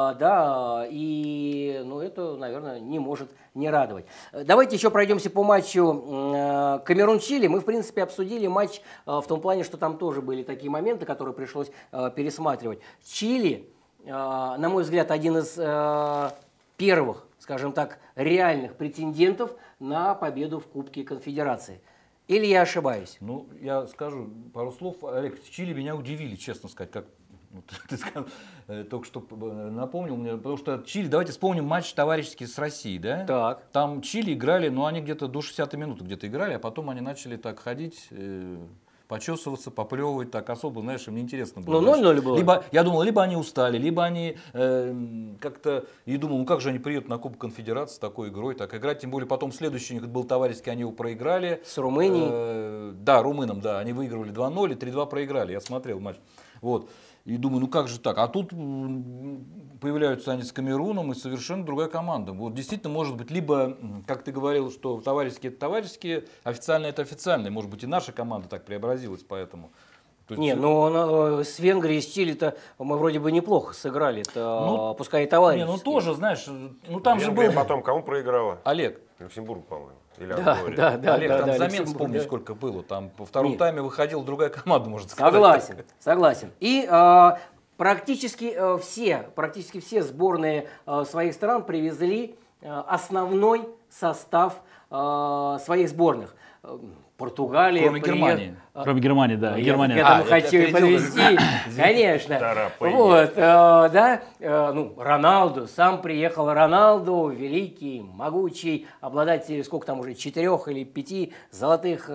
да, и, ну, это, наверное, не может не радовать. Давайте еще пройдемся по матчу Камерун-Чили. Мы, в принципе, обсудили матч в том плане, что там тоже были такие моменты, которые пришлось пересматривать. Чили, на мой взгляд, один из первых скажем так, реальных претендентов на победу в Кубке Конфедерации. Или я ошибаюсь? Ну, я скажу пару слов. Олег, Чили меня удивили, честно сказать, как вот ты сказал, только что напомнил мне, потому что Чили, давайте вспомним матч товарищеский с Россией, да? Так. Там Чили играли, ну, они где-то до 60-й минуты где-то играли, а потом они начали так ходить, почесываться, поплевывать, так особо, знаешь, им неинтересно было. Ну, 0-0 было. Либо, я думал, либо они устали, либо они как-то, и думал, ну как же они приедут на Кубок Конфедерации с такой игрой, так играть, тем более потом следующий у них был товарищеский, они его проиграли. С Румынией? Да, румынам, да, они выигрывали 2-0 и 3-2 проиграли, я смотрел матч. Вот. И думаю, ну как же так? А тут появляются они с Камеруном, и совершенно другая команда. Вот действительно, может быть, либо, как ты говорил, что товарищеские это товарищеские, официальные это официальные. Может быть, и наша команда так преобразилась поэтому. То есть, Не, ну с Венгрией, с Чили-то мы вроде бы неплохо сыграли. Это, пускай и товарищи. Не, ну тоже, знаешь, ну там Венгрия же был... потом кому проиграла? Олег. Люксембург, по-моему. Или Да, Англия. да, Олег, там замен Люксембург, вспомни, да. сколько было. Там по втором Нет. тайме выходила другая команда, можно сказать. Согласен, согласен. И практически все сборные своих стран привезли основной состав своих сборных. Португалия. Кроме Германии. Кроме Германии, да. Германия. Я я хочу опередил, подвести, конечно. Вот, да, ну, Роналду, сам приехал Роналду, великий, могучий, обладатель, сколько там уже, 4 или 5 золотых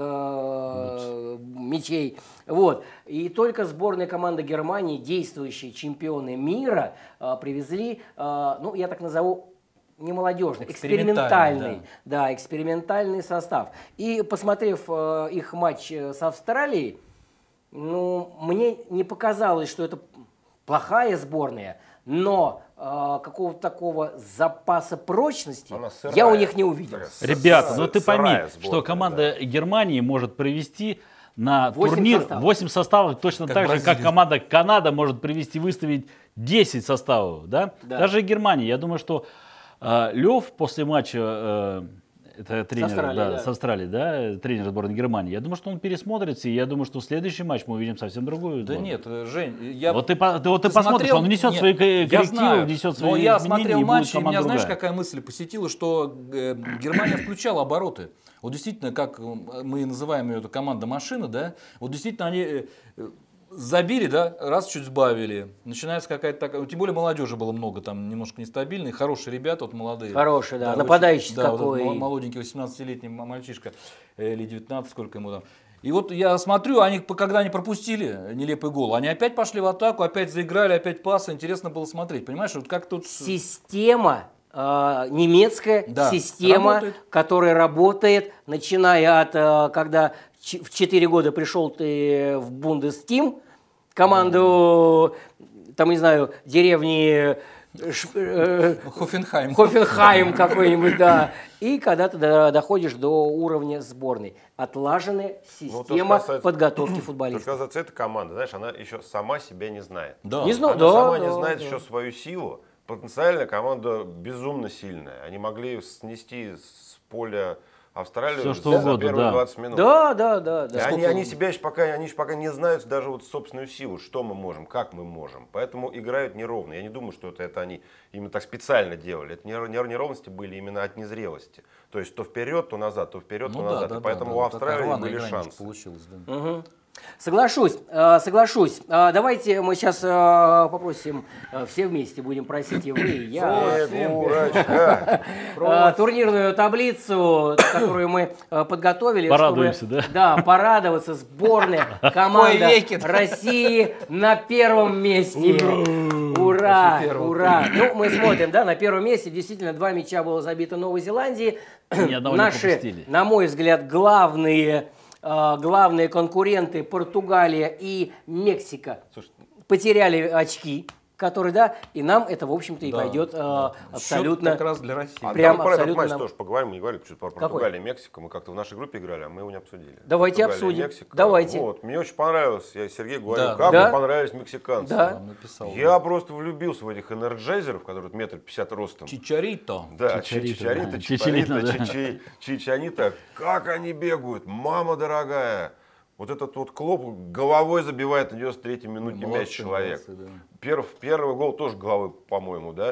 мячей. Вот. И только сборная команда Германии, действующие чемпионы мира, привезли, ну, я так назову, не молодежный, экспериментальный, да, экспериментальный состав. И посмотрев их матч с Австралией, ну, мне не показалось, что это плохая сборная, но какого-то такого запаса прочности я у них не увидел. Ребята, ну ты пойми, сырая что сборная, команда Германии может привести на 8 турнир составов. 8 составов, точно Как так же, Бразилия. как команда Канада может привести, выставить 10 составов. Да? Да. Даже и Германия. Я думаю, что Лев после матча, это тренер Австралией, да, да. с Австралии, да, тренер сборной Германии, я думаю, что он пересмотрится, и я думаю, что в следующий матч мы увидим совсем другую Да сборную. нет, Жень, я... Вот ты посмотришь, он несет свои коррективы, внесет свои но я изменения, смотрел и будет матч, и команда меня, знаешь, другая. какая мысль посетила, что Германия включала обороты. Вот действительно, как мы называем ее, это команда-машина, да, вот действительно они забили, да, раз чуть сбавили, начинается какая-то такая, тем более молодежи было много, там немножко нестабильные, хорошие ребята, вот молодые. Хороший, да, очень- нападающий да, какой. вот молоденький 18-летний мальчишка, или 19, сколько ему там. И вот я смотрю, они, когда они пропустили нелепый гол, они опять пошли в атаку, опять заиграли, опять пасы, интересно было смотреть, понимаешь, вот как тут... Система, немецкая Да, система, работает. которая работает, начиная от, когда в 4 года пришел ты в Бундестим, команду, там, не знаю, деревни Хофенхайм. Хофенхайм какой-нибудь, да, и когда ты доходишь до уровня сборной. Отлаженная Ну, то, система что касается- подготовки Что футболистов. касается этой команды, знаешь, она еще сама себя не знает. Да. Не знаю, Она да, сама да, не знает да. еще свою силу. Потенциально команда безумно сильная. Они могли снести с поля Австралию Всё, что за угодно, первые да. 20 минут. Да, да, да, И да. они себя еще пока не знают даже вот собственную силу, что мы можем, как мы можем. Поэтому играют неровно. Я не думаю, что это они именно так специально делали. Это неровности были именно от незрелости. То есть то вперед, то назад, то вперед, то назад. И поэтому у Австралии были шансы. Получилось, да. Соглашусь, соглашусь. Давайте мы сейчас попросим, все вместе будем просить и вы, и я, Снегурочка. турнирную таблицу, которую мы подготовили, Порадуемся, чтобы, да? порадоваться. Сборная команда веки-то. России на первом месте. Ура, ура. Ну, мы смотрим, да, на первом месте действительно 2 мяча было забито Новой Зеландии. Ни одного не Наши, пропустили. на мой взгляд, главные Португалия и Мексика потеряли очки, которые, да, и нам это, в общем-то, и Да, пойдет да. абсолютно. Счет как раз для России. Прям Давай про этот абсолютно матч нам- тоже поговорим. Мы не говорили чуть про Какой? Португалию и Мексику. Мы как-то в нашей группе играли, а мы его не обсудили. Давайте Португалия и обсудим. Мексика. Давайте. Вот. Мне очень понравилось. Я Сергею говорю, Да. как Да. мне понравились мексиканцы. Да. Там написал. Я просто влюбился в этих энерджайзеров, которые 1,50 м ростом. Чичарито. Да, Чичарито, да. Чичарита, да. Чичанита. Как они бегают, мама дорогая. Вот этот вот Клоп головой забивает на 93-й минуте мяч человек. Молодцы, да. Первый гол тоже головой, по-моему, да. То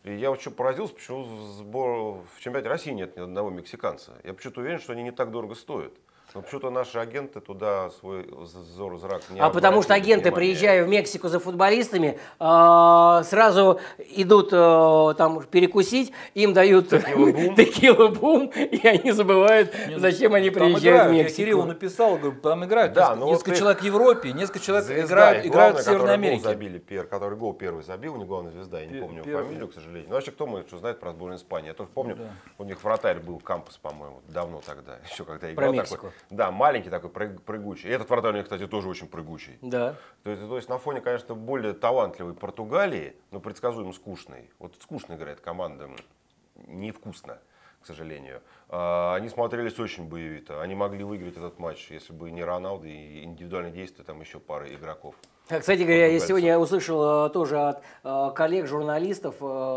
И я вот что поразился, почему в чемпионате России нет ни одного мексиканца. Я почему-то уверен, что они не так дорого стоят. Но почему-то наши агенты туда свой зрак не А потому что агенты, приезжая в Мексику за футболистами, сразу идут там перекусить, им дают текила-бум, и они забывают, зачем они приезжают в Мексику. Кирилл написал, говорю, там играют несколько человек в Европе, несколько человек играют в Северной Америке. Который гол первый забил, у них главная звезда, я не помню фамилию, к сожалению. Но вообще кто что знает про сборную Испании? Я тоже помню, у них вратарь был Кампос, по-моему, давно тогда, еще когда играл. Про Мексику. Да, маленький такой, прыгучий. И этот вратарь у них, кстати, тоже очень прыгучий. Да. То есть на фоне, конечно, более талантливой Португалии, но предсказуемо скучной. Вот скучно играет команда, невкусно, к сожалению. Они смотрелись очень боевито. Они могли выиграть этот матч, если бы не Роналдо и индивидуальные действия там еще пары игроков. Кстати говоря, я сегодня услышал тоже от коллег, журналистов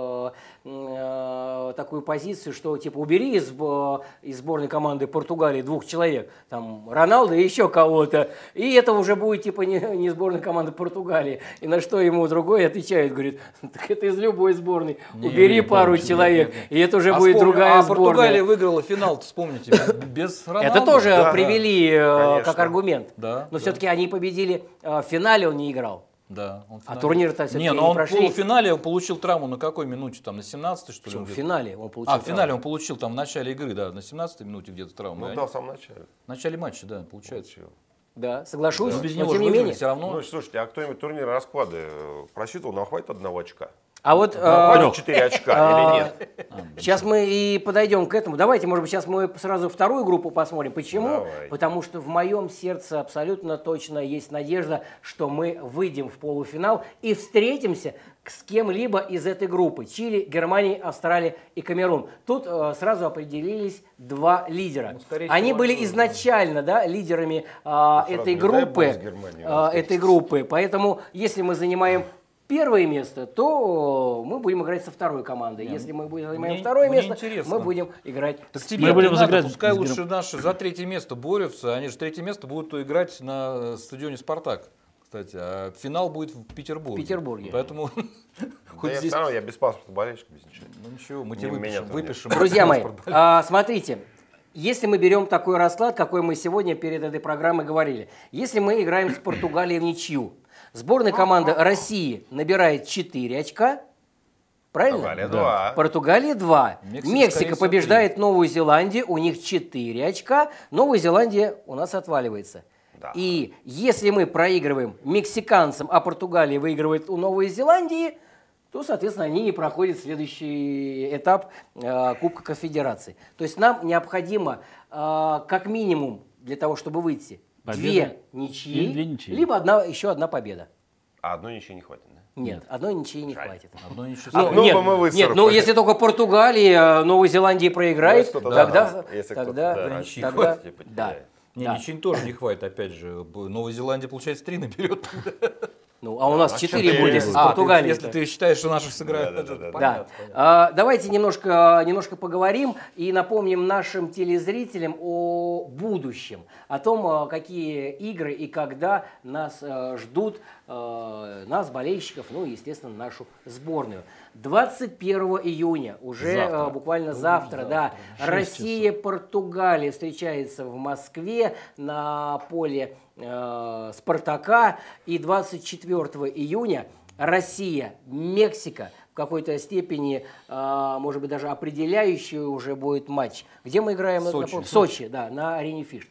такую позицию, что типа убери из сборной команды Португалии 2 человек, там Роналдо и еще кого-то, и это уже будет типа не сборная команды Португалии. И на что ему другой отвечает, говорит, так это из любой сборной, убери пару человек, и это уже будет другая сборная. А Португалия выиграла финал, вспомните, без Роналдо. Это тоже привели как аргумент, да, но все-таки они победили в финале, он не играл. Да, а турнир-то все-таки не прошли. В полуфинале он получил травму на какой минуте? Там на 17-й, что ли? В финале он получил в финале он получил там в начале игры, да, на 17-й минуте где-то травму. Ну да, в самом начале. В начале матча, да, получается. Да, соглашусь, но без но него тем не менее. Все равно. Ну, слушайте, а кто-нибудь турнирные расклады просчитывал, нам хватит 1 очка? А вот 4 очка или нет? Сейчас мы и подойдем к этому. Давайте, может быть, сейчас мы сразу вторую группу посмотрим. Почему? Давай. Потому что в моем сердце абсолютно точно есть надежда, что мы выйдем в полуфинал и встретимся с кем-либо из этой группы. Чили, Германия, Австралия и Камерун. Тут сразу определились 2 лидера. Они были изначально лидерами этой группы. Поэтому, если мы занимаем первое место, то мы будем играть со второй командой. Если мы занимаем второе место, мы будем играть с тебе. Пускай лучше наши за 3-е место борются. Они же 3-е место будут играть на стадионе «Спартак». Кстати, а финал будет в Петербурге. Поэтому я без паспорта болельщик, без ничего. Ну ничего, мы тебе выпишем. Друзья мои, смотрите. Если мы берем такой расклад, какой мы сегодня перед этой программой говорили, если мы играем с Португалией в ничью, сборная команда России набирает 4 очка, правильно? Португалия 2. Мексика побеждает Новую Зеландию, у них 4 очка, Новая Зеландия у нас отваливается. Да. И если мы проигрываем мексиканцам, а Португалия выигрывает у Новой Зеландии, то, соответственно, они не проходят следующий этап Кубка Конфедерации. То есть нам необходимо, как минимум, для того, чтобы выйти, 2 ничьи, либо еще одна победа. А одной ничьи не хватит, да? Нет, одной ничьи не хватит. Нет, если только Португалия Новой Зеландии проиграет, тогда да. Ничьи тоже не хватит, опять же. Новая Зеландия, получается, 3 наберет. Ну, а у нас 4 будет, если с Португалией. Если ты считаешь, что наших сыграют. Да. Давайте немножко поговорим и напомним нашим телезрителям о будущем, о том, какие игры и когда нас ждут, нас, болельщиков, ну и, естественно, нашу сборную. 21 июня, уже буквально завтра, Россия-Португалия встречается в Москве на поле Спартака, и 24 июня Россия, Мексика, в какой-то степени, может быть, даже определяющий уже будет матч. Где мы играем? В Сочи, на арене Фиш.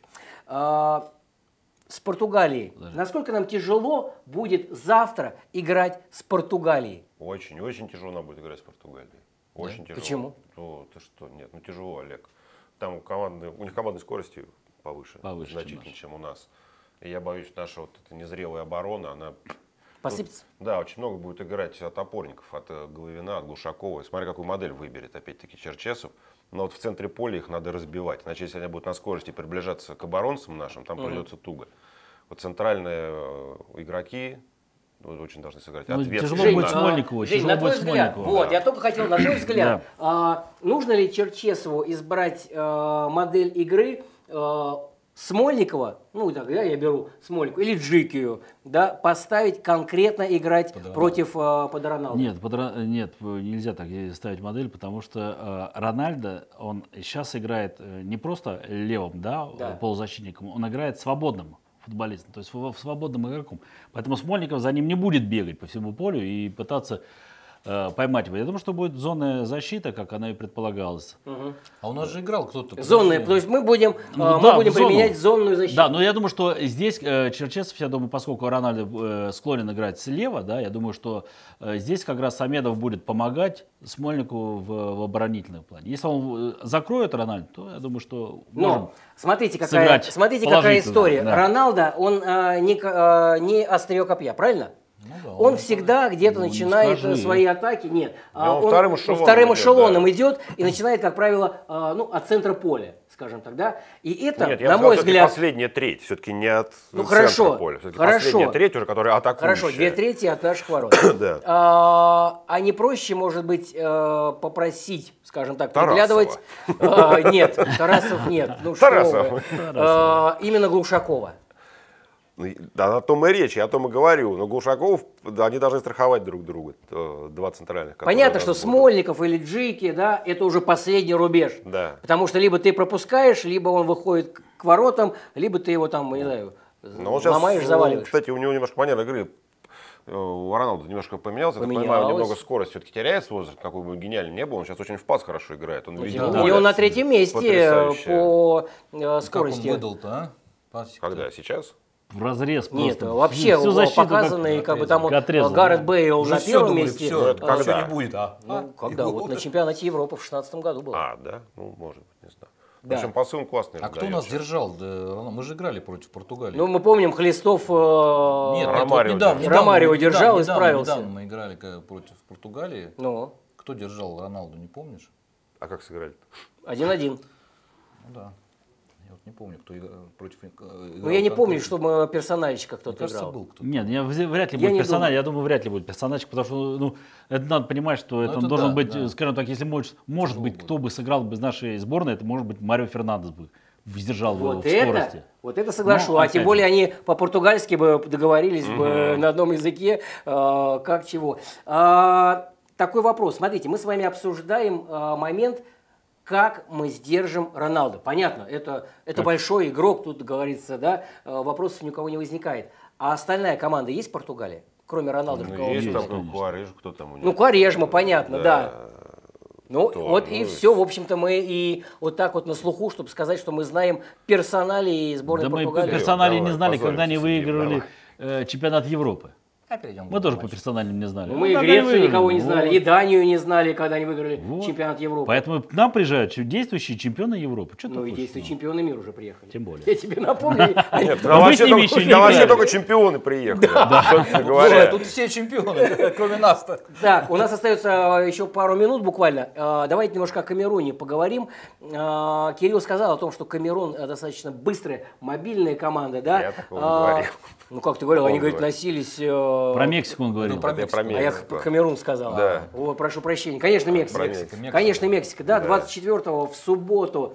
С Португалией. Насколько нам тяжело будет завтра играть с Португалией? Очень тяжело нам будет играть с Португалией. Очень тяжело. Почему? Ты что? Нет, тяжело, Олег. Там у них командной скорости повыше значительно, чем у нас. И я боюсь, что наша эта незрелая оборона, она посыпется. Да, очень много будет играть от опорников, от Головина, от Глушакова. Смотри, какую модель выберет, опять-таки, Черчесов. Но вот в центре поля их надо разбивать. Иначе, если они будут на скорости приближаться к оборонцам нашим, там придется туго. Вот центральные игроки очень должны сыграть ответственно. Тяжело будет Смольникову. На твой взгляд, я только хотел, на твой взгляд, нужно ли Черчесову избрать модель игры Смольникова, ну тогда я беру Смольникова, или Джикию, да, поставить конкретно играть против под Роналду? Нет, нельзя так ставить модель, потому что Рональдо, он сейчас играет не просто левым, да, полузащитником, он играет свободным футболистом, то есть свободным игроком. Поэтому Смольников за ним не будет бегать по всему полю и пытаться поймать его. Я думаю, что будет зонная защита, как она и предполагалась. А у нас же играл кто-то. Зонная, то есть мы будем применять зонную защиту. Да, но я думаю, что здесь Черчесов, я думаю, поскольку Рональдо склонен играть слева, да, я думаю, что здесь как раз Самедов будет помогать Смольнику в оборонительном плане. Если он закроет Рональдо, то я думаю, что можем смотрите, какая история. Да. Роналдо, он не острие копья, правильно? Ну, да, он всегда где-то начинает свои атаки. Нет, он вторым эшелоном идет и начинает, как правило, от центра поля, скажем так, да. И это, Нет, на мой взгляд, последняя треть, все-таки не от центра поля. Последняя треть уже, которая атакующая. Хорошо, 2/3 от наших ворот. А не проще, может быть, попросить, скажем так, приглядывать... Нет, Тарасов нет. Ну что вы. Именно Глушакова. Да, о том и речь, я о том и говорю. Но Глушаков, они должны страховать друг друга, два центральных. Понятно, что Смольников или Джики, да, это уже последний рубеж. Да. Потому что либо ты пропускаешь, либо он выходит к воротам, либо ты его там, не знаю, ломаешь, заваливаешь. Кстати, у него немножко манера игры, у Роналду немножко поменялся. Я понимаю, он немного скорость все-таки теряет с возрастом, какой бы гениальным не был. Он сейчас очень в пас хорошо играет. Он, видимо, и он на 3-м месте по скорости. Как он выдал-то, а? Когда? Сейчас? В разрез Нет, просто. вообще показанный, как бы там Гаррет Бейл на первом месте. Все, когда? Не будет, Ну, когда? Вот на чемпионате Европы в 2016 году было. Да? Ну, может быть, не знаю. Да. В общем, посыл классный. А кто нас держал? Мы же играли против Португалии. Ну, мы помним, Хлестов Ромарио держал и справился. Недавно мы играли против Португалии. Ну. Кто держал Роналду, не помнишь? А как сыграли? 1-1. Ну да. Я вот не помню, кто против играл. Ну, я не помню, чтобы персональчика кто-то играл. Был кто-то. Нет, вряд ли будет персонаж. Я думаю, вряд ли будет персонажик, потому что это надо понимать, что это должен быть, скажем так, если может быть, кто бы сыграл без нашей сборной, это может быть Марио Фернандес бы сдержал в скорости. Вот это соглашу. А тем более они по-португальски бы договорились бы на одном языке, как чего. Такой вопрос. Смотрите, мы с вами обсуждаем момент, как мы сдержим Роналду. Понятно, это большой игрок, тут говорится, да, вопросов ни у кого не возникает. А остальная команда есть в Португалии, кроме Роналду? Есть там Куарежма, кто там у них? Ну, Куарежма, понятно, да. Ну, и все, в общем-то, мы и вот так вот на слуху, чтобы сказать, что мы знаем персоналии сборной Португалии. Мы персоналии не знали, когда они выигрывали чемпионат Европы. Мы тоже по персональным не знали. Мы и Грецию никого не знали, и Данию не знали, когда они выиграли чемпионат Европы. Поэтому к нам приезжают действующие чемпионы Европы. Ну и действующие чемпионы мира уже приехали. Тем более. Я тебе напомню. Нет, вообще только чемпионы приехали. Тут все чемпионы, кроме нас. Так, у нас остается еще пару минут буквально. Давайте немножко о Камеруне поговорим. Кирилл сказал о том, что Камерун достаточно быстрая, мобильная команда, да? Я такого не говорил. Ну как ты говорил, они, говорит, носились... Про Мексику он говорил. Про Мексику. А я Камерун сказал. Да. О, прошу прощения. Конечно, Мексика. Конечно, Мексика. Да, 24-го в субботу,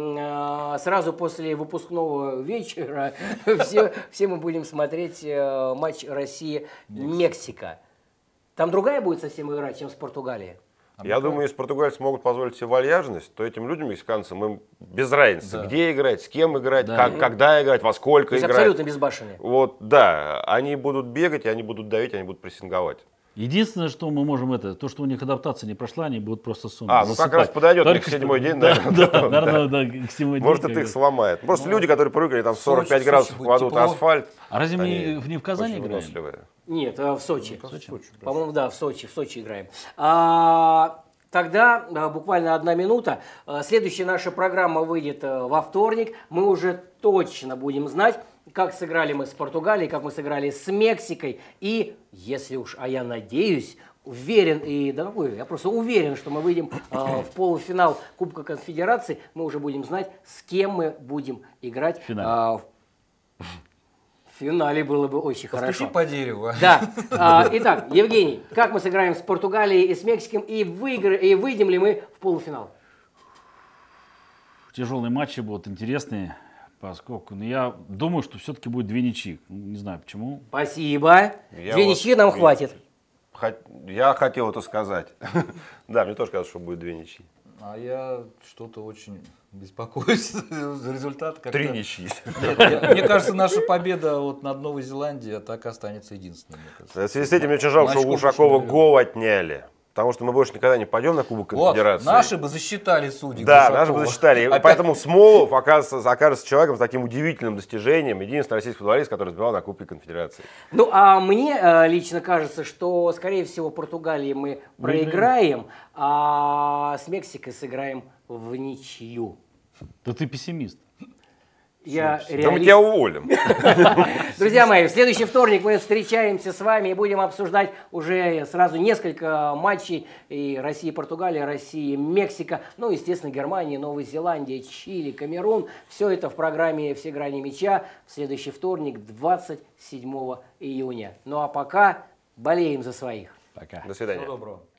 сразу после выпускного вечера, все мы будем смотреть матч Россия-Мексика. Там другая будет совсем игра, чем с Португалией? Я думаю, если португальцы могут позволить себе вальяжность, то этим людям, мексиканцам, им без разницы, где играть, с кем играть, когда играть, во сколько играть. Абсолютно безбашенные. Вот, да, они будут бегать, они будут давить, они будут прессинговать. Единственное, что мы можем, то, что у них адаптация не прошла, они будут просто сунуть. Ну как раз подойдет к 7-й день, наверное, к 7-й день. Может, это их сломает. Просто люди, которые привыкли, там 45 градусов кладут асфальт. А разве мы не в Казани играем? Нет, в Сочи. По-моему, да, в Сочи играем. Тогда буквально 1 минута. Следующая наша программа выйдет во вторник. Мы уже точно будем знать, как сыграли мы с Португалией, как мы сыграли с Мексикой. И, если уж, а я надеюсь, уверен, я просто уверен, что мы выйдем в полуфинал Кубка Конфедерации, мы уже будем знать, с кем мы будем играть. В финале было бы очень хорошо. Постучи по дереву. Да. Итак, Евгений, как мы сыграем с Португалией и с Мексикой, и выйдем ли мы в полуфинал? Тяжелые матчи будут, интересные. Поскольку, я думаю, что все-таки будет 2 ничьи. Не знаю почему. Спасибо. 2 ничьи нам хватит. Я хотел это сказать. Да, мне тоже кажется, что будет 2 ничьи. А я что-то очень беспокоюсь за результат. 3 ничьи. Мне кажется, наша победа вот над Новой Зеландией так и останется единственной. В связи с этим мне очень жалко, что у Ушакова гол отняли. Потому что мы больше никогда не пойдем на Кубок Конфедерации. Наши бы засчитали судьи. Да, наши бы засчитали. И поэтому Смолов окажется человеком с таким удивительным достижением. Единственный российский футболист, который сбивал на Кубке Конфедерации. Ну, а мне лично кажется, что, скорее всего, Португалии мы проиграем, а с Мексикой сыграем в ничью. Да ты пессимист. Я да мы тебя уволим. Друзья мои, в следующий вторник мы встречаемся с вами и будем обсуждать уже сразу несколько матчей. И Россия, Португалия, Россия, Мексика, ну, естественно, Германия, Новая Зеландия, Чили, Камерун. Все это в программе «Все грани мяча» в следующий вторник, 27 июня. Ну а пока болеем за своих. Пока. До свидания. Всего доброго.